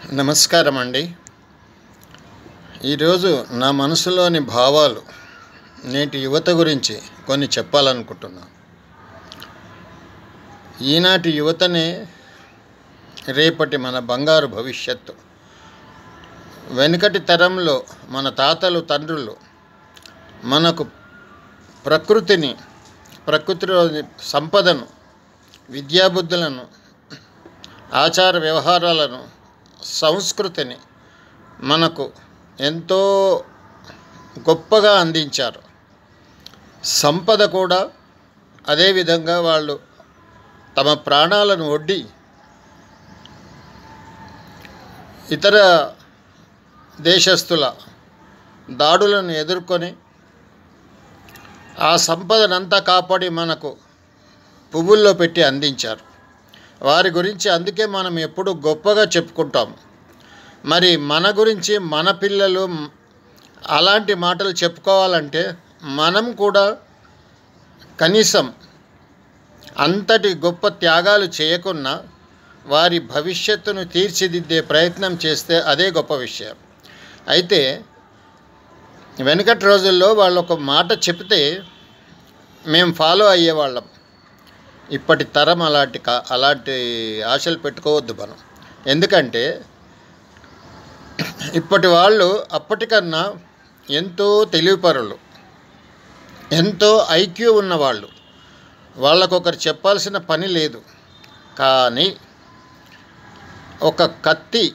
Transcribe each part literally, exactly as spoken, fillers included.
నమస్కారం అండి. ఈరోజు నా మనసులోని భావాలు నేటి యువత గురించి కొన్ని చెప్పాలనుకుంటున్నాను. ఈనాటి యువతనే రేపటి మన బంగారు భవిష్యత్తు. వెనుకటి తరంలో మన తాతలు తండ్రులు మనకు ప్రకృతిని ప్రకృతిలోని సంపదను, విద్యాబుద్ధులను, ఆచార వ్యవహారాలను, సంస్కృతిని మనకు ఎంతో గొప్పగా అందించారు. సంపద కూడా అదేవిధంగా వాళ్ళు తమ ప్రాణాలను ఒడ్డి ఇతర దేశస్థుల దాడులను ఎదుర్కొని ఆ సంపదనంతా కాపాడి మనకు పువ్వుల్లో పెట్టి అందించారు. వారి గురించి అందుకే మనం ఎప్పుడు గొప్పగా చెప్పుకుంటాం. మరి మన గురించి మన పిల్లలు అలాంటి మాటలు చెప్పుకోవాలంటే మనం కూడా కనీసం అంతటి గొప్ప త్యాగాలు చేయకున్నా వారి భవిష్యత్తును తీర్చిదిద్దే ప్రయత్నం చేస్తే అదే గొప్ప విషయం. అయితే వెనుకటి రోజుల్లో వాళ్ళు ఒక మాట చెప్తే మేము ఫాలో అయ్యేవాళ్ళం. ఇప్పటి తరం అలాంటి కా అలాంటి ఆశలు పెట్టుకోవద్దు మనం. ఎందుకంటే ఇప్పటి వాళ్ళు అప్పటికన్నా ఎంతో తెలివిపరులు, ఎంతో ఐక్యూ ఉన్నవాళ్ళు. వాళ్ళకొకరు చెప్పాల్సిన పని లేదు. కానీ ఒక కత్తి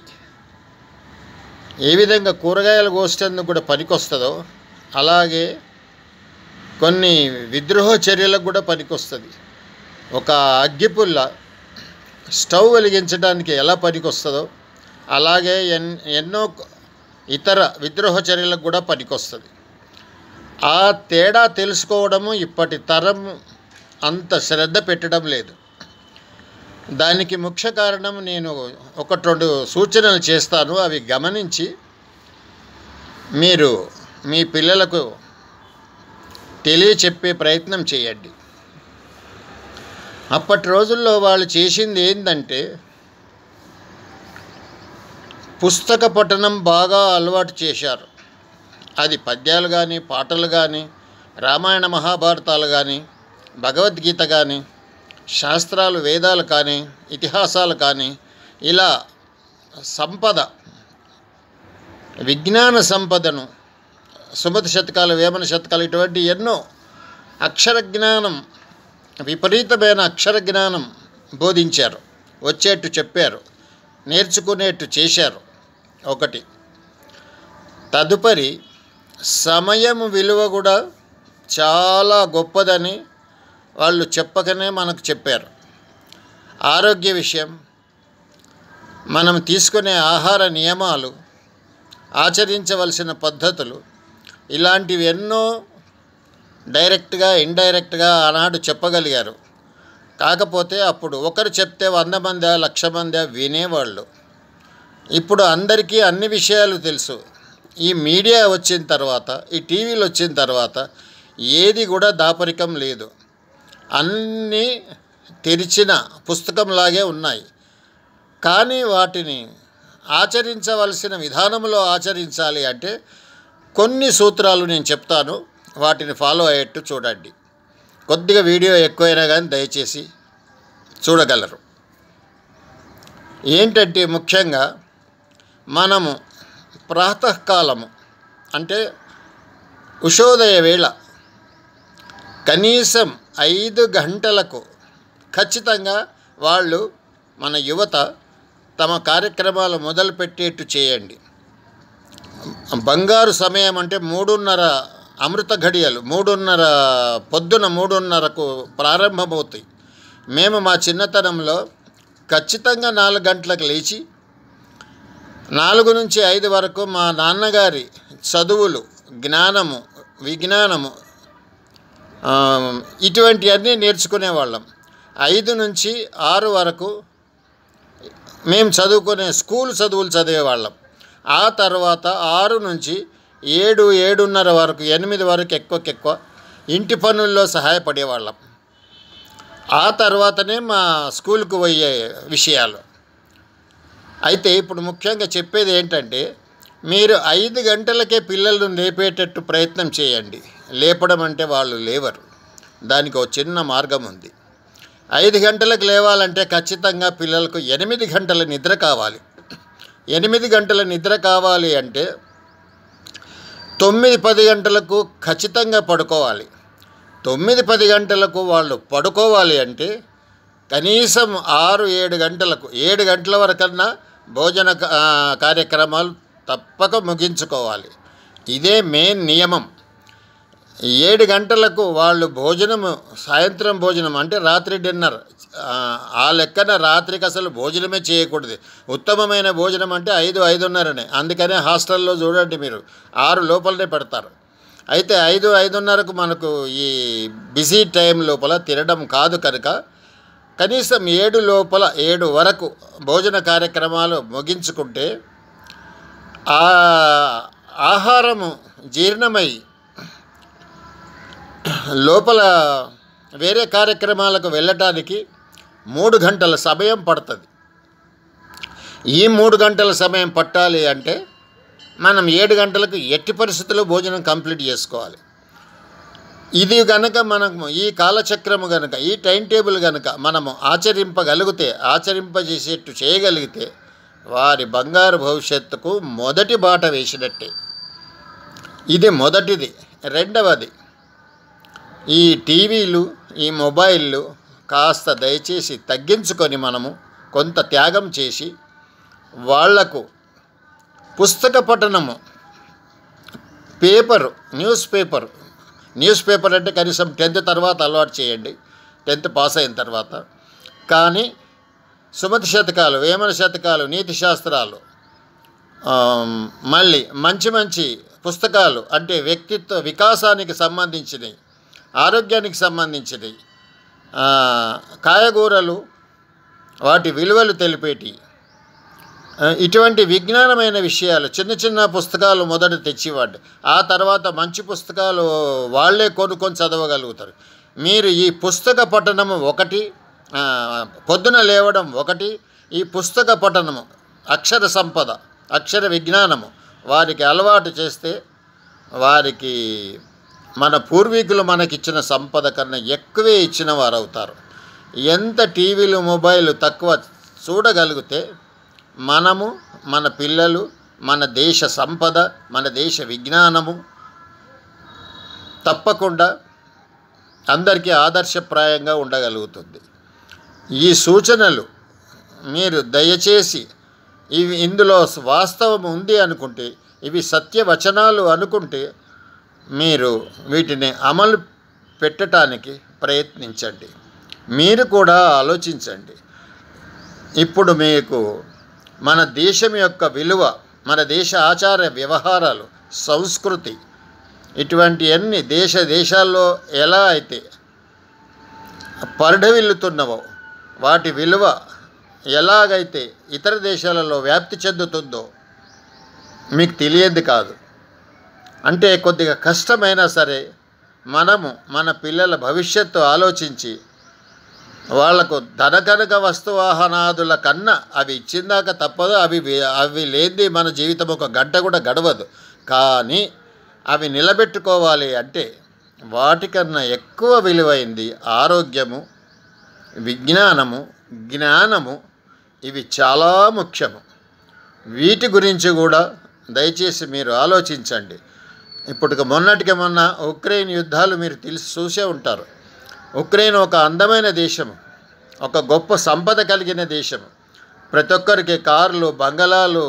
ఏ విధంగా కూరగాయలు కోసేందుకు కూడా పనికొస్తుందో అలాగే కొన్ని విద్రోహ చర్యలకు కూడా పనికొస్తుంది. ఒక అగ్గిపుల్ల స్టవ్ వెలిగించడానికి ఎలా పనికొస్తుందో అలాగే ఎన్ ఎన్నో ఇతర విద్రోహ చర్యలకు కూడా పనికొస్తుంది. ఆ తేడా తెలుసుకోవడము ఇప్పటి తరం అంత శ్రద్ధ పెట్టడం లేదు. దానికి ముఖ్య కారణం నేను ఒకటి రెండు సూచనలు చేస్తాను. అవి గమనించి మీరు మీ పిల్లలకు తెలియచెప్పే ప్రయత్నం చేయండి. అప్పటి రోజుల్లో వాళ్ళు చేసింది ఏంటంటే పుస్తక పఠనం బాగా అలవాటు చేశారు. అది పద్యాలు కానీ, పాటలు కానీ, రామాయణ మహాభారతాలు కానీ, భగవద్గీత కానీ, శాస్త్రాలు వేదాలు కానీ, ఇతిహాసాలు కానీ, ఇలా సంపద విజ్ఞాన సంపదను, సుమతి శతకాలు, వేమన శతకాలు, ఇటువంటి ఎన్నో అక్షర జ్ఞానం, విపరీతమైన అక్షర జ్ఞానం బోధించారు. వచ్చేట్టు చెప్పారు, నేర్చుకునేట్టు చేశారు. ఒకటి. తదుపరి సమయం విలువ కూడా చాలా గొప్పదని వాళ్ళు చెప్పకనే మనకు చెప్పారు. ఆరోగ్య విషయం, మనం తీసుకునే ఆహార నియమాలు, ఆచరించవలసిన పద్ధతులు, ఇలాంటివి ఎన్నో డైరెక్ట్గా ఇండైరెక్ట్గా ఆనాడు చెప్పగలిగారు. కాకపోతే అప్పుడు ఒకరు చెప్తే వంద మంది లక్ష మంది వినేవాళ్ళు. ఇప్పుడు అందరికీ అన్ని విషయాలు తెలుసు. ఈ మీడియా వచ్చిన తర్వాత, ఈ టీవీలు వచ్చిన తర్వాత ఏది కూడా దాపరికం లేదు. అన్నీ తెరిచిన పుస్తకంలాగే ఉన్నాయి. కానీ వాటిని ఆచరించవలసిన విధానంలో ఆచరించాలి అంటే కొన్ని సూత్రాలు నేను చెప్తాను. వాటిని ఫాలో అయ్యేట్టు చూడండి. కొద్దిగా వీడియో ఎక్కువైనా కానీ దయచేసి చూడగలరు. ఏంటంటే ముఖ్యంగా మనము ప్రాతకాలము అంటే ఉషోదయ వేళ కనీసం ఐదు గంటలకు ఖచ్చితంగా వాళ్ళు మన యువత తమ కార్యక్రమాలు మొదలుపెట్టేట్టు చేయండి. బంగారు సమయం అంటే మూడున్నర అమృత ఘడియలు, మూడున్నర పొద్దున మూడున్నరకు ప్రారంభమవుతాయి. మేము మా చిన్నతనంలో ఖచ్చితంగా నాలుగు గంటలకు లేచి నాలుగు నుంచి ఐదు వరకు మా నాన్నగారి చదువులు, జ్ఞానము, విజ్ఞానము ఇటువంటివన్నీ నేర్చుకునేవాళ్ళం. ఐదు నుంచి ఆరు వరకు మేము చదువుకునే స్కూల్ చదువులు చదివేవాళ్ళం. ఆ తర్వాత ఆరు నుంచి ఏడు ఏడున్నర వరకు, ఎనిమిది వరకు ఎక్కువకెక్కువ ఇంటి పనుల్లో సహాయపడేవాళ్ళం. ఆ తర్వాతనే మా స్కూల్కు పోయే విషయాలు. అయితే ఇప్పుడు ముఖ్యంగా చెప్పేది ఏంటంటే, మీరు ఐదు గంటలకే పిల్లలను లేపేటట్టు ప్రయత్నం చేయండి. లేపడం అంటే వాళ్ళు లేవరు. దానికి ఒక చిన్న మార్గం ఉంది. ఐదు గంటలకు లేవాలంటే ఖచ్చితంగా పిల్లలకు ఎనిమిది గంటల నిద్ర కావాలి. ఎనిమిది గంటల నిద్ర కావాలి అంటే తొమ్మిది పది గంటలకు ఖచ్చితంగా పడుకోవాలి. తొమ్మిది పది గంటలకు వాళ్ళు పడుకోవాలి అంటే కనీసం ఆరు ఏడు గంటలకు ఏడు గంటల వరకన్నా భోజన కార్యక్రమాలు తప్పక ముగించుకోవాలి. ఇదే మెయిన్ నియమం. ఏడు గంటలకు వాళ్ళు భోజనము, సాయంత్రం భోజనం అంటే రాత్రి డిన్నర్, ఆ లెక్కన రాత్రికి అసలు భోజనమే చేయకూడదు. ఉత్తమమైన భోజనం అంటే ఐదు ఐదున్నరనే. అందుకనే హాస్టల్లో చూడండి మీరు ఆరు లోపలనే పెడతారు. అయితే ఐదు ఐదున్నరకు మనకు ఈ బిజీ టైం లోపల తినడం కాదు కనుక కనీసం ఏడు లోపల ఏడు వరకు భోజన కార్యక్రమాలు ముగించుకుంటే ఆ ఆహారము జీర్ణమై లోపల వేరే కార్యక్రమాలకు వెళ్ళటానికి మూడు గంటల సమయం పడుతుంది. ఈ మూడు గంటల సమయం పట్టాలి అంటే మనం ఏడు గంటలకు ఎట్టి పరిస్థితుల్లో భోజనం కంప్లీట్ చేసుకోవాలి. ఇది కనుక మనము ఈ కాలచక్రము కనుక ఈ టైం టేబుల్ కనుక మనము ఆచరింపగలిగితే, ఆచరింపజేసేట్టు చేయగలిగితే వారి బంగారు భవిష్యత్తుకు మొదటి బాట వేసినట్టే. ఇది మొదటిది. రెండవది, ఈ టీవీలు, ఈ మొబైళ్ళు కాస్త దయచేసి తగ్గించుకొని మనము కొంత త్యాగం చేసి వాళ్లకు పుస్తక పఠనము, paper, news paper news paper అంటే కనీసం టెన్త్ తర్వాత అలవాటు చేయండి, టెన్త్ పాస్ అయిన తర్వాత. కానీ సుమతి శతకాలు, వేమన శతకాలు, నీతి శాస్త్రాలు, మళ్ళీ మంచి మంచి పుస్తకాలు అంటే వ్యక్తిత్వ వికాసానికి సంబంధించినవి, ఆరోగ్యానికి సంబంధించినవి, కాయగూరలు వాటి విలువలు తెలిపేటి ఇటువంటి విజ్ఞానమైన విషయాలు చిన్న చిన్న పుస్తకాలు మొదట తెచ్చివ్వండి. ఆ తర్వాత మంచి పుస్తకాలు వాళ్ళే కొనుక్కొని చదవగలుగుతారు. మీరు ఈ పుస్తక పఠనము ఒకటి, పొద్దున లేవడం ఒకటి, ఈ పుస్తక పఠనము, అక్షర సంపద, అక్షర విజ్ఞానము వారికి అలవాటు చేస్తే వారికి మన పూర్వీకులు మనకిచ్చిన సంపద కన్నా ఎక్కువే ఇచ్చిన వారు అవుతారు. ఎంత టీవీలు మొబైల్ తక్కువ చూడగలిగితే మనము, మన పిల్లలు, మన దేశ సంపద, మన దేశ విజ్ఞానము తప్పకుండా అందరికీ ఆదర్శప్రాయంగా ఉండగలుగుతుంది. ఈ సూచనలు మీరు దయచేసి ఇవి ఇందులో వాస్తవం ఉంది అనుకుంటే, ఇవి సత్యవచనాలు అనుకుంటే మీరు వీటిని అమలు పెట్టడానికి ప్రయత్నించండి. మీరు కూడా ఆలోచించండి. ఇప్పుడు మీకు మన దేశం యొక్క విలువ, మన దేశ ఆచార వ్యవహారాలు, సంస్కృతి ఇటువంటివన్నీ దేశ దేశాల్లో ఎలా అయితే పరిఢవిల్లుతున్నవో వాటి విలువ ఎలాగైతే ఇతర దేశాలలో వ్యాప్తి చెందుతుందో మీకు తెలియదు కాదు. అంటే కొద్దిగా కష్టమైనా సరే మనము మన పిల్లల భవిష్యత్తు ఆలోచించి వాళ్లకు ధనకనక వస్తువాహనాదుల కన్నా అవి ఇచ్చిందాక తప్పదు. అవి అవి లేనిది మన జీవితం ఒక గంట కూడా గడవదు. కానీ అవి నిలబెట్టుకోవాలి అంటే వాటికన్నా ఎక్కువ విలువైంది ఆరోగ్యము, విజ్ఞానము, జ్ఞానము. ఇవి చాలా ముఖ్యము. వీటి గురించి కూడా దయచేసి మీరు ఆలోచించండి. ఇప్పటికి మొన్నటికి మొన్న ఉక్రెయిన్ యుద్ధాలు మీరు తెలిసి చూసే ఉంటారు. ఉక్రెయిన్ ఒక అందమైన దేశము, ఒక గొప్ప సంపద కలిగిన దేశము. ప్రతి ఒక్కరికి కార్లు, బంగళాలు,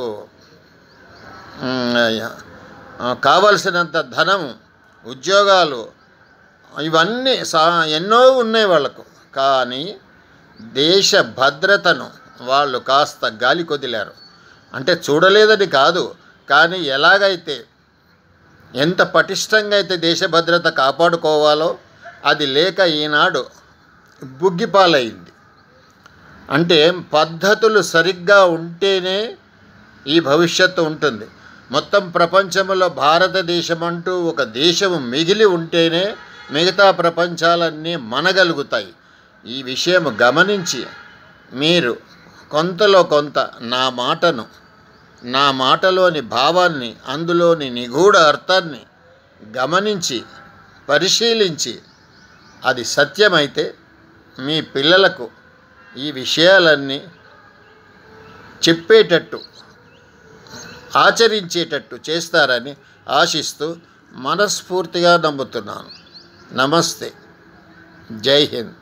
కావలసినంత ధనము, ఉద్యోగాలు ఇవన్నీ సా ఎన్నో ఉన్నాయి వాళ్లకు. కానీ దేశ భద్రతను వాళ్ళు కాస్త గాలి కొదిలారు. అంటే చూడలేదని కాదు, కానీ ఎలాగైతే ఎంత పటిష్టంగా అయితే దేశ భద్రత కాపాడుకోవాలో అది లేక ఈనాడు బుగ్గిపాలైంది. అంటే పద్ధతులు సరిగ్గా ఉంటేనే ఈ భవిష్యత్తు ఉంటుంది. మొత్తం ప్రపంచంలో భారతదేశం అంటూ ఒక దేశం మిగిలి ఉంటేనే మిగతా ప్రపంచాలన్నీ మనగలుగుతాయి. ఈ విషయం గమనించి మీరు కొంతలో కొంత నా మాటను, నా మాటలోని భావాన్ని, అందులోని నిగూఢ అర్థాన్ని గమనించి పరిశీలించి అది సత్యమైతే మీ పిల్లలకు ఈ విషయాలన్నీ చెప్పేటట్టు, ఆచరించేటట్టు చేస్తారని ఆశిస్తూ మనస్ఫూర్తిగా నమ్ముతున్నాను. నమస్తే. జై హింద్.